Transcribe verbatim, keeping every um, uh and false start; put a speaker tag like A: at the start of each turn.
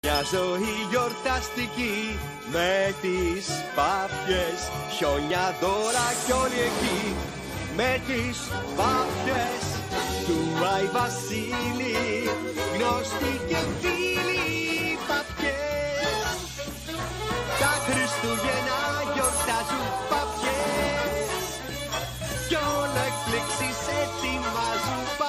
A: Μια ζωή γιορταστική με τις πάπιες, χιόνια, δώρα κι όλοι εκεί. Με τις πάπιες του Άι Βασίλη, γνωστοί και φίλοι παπιές. Τα Χριστούγεννα γιορτάζουν παπιές κι όλα εκπλήξεις ετοιμάζουν παπιές.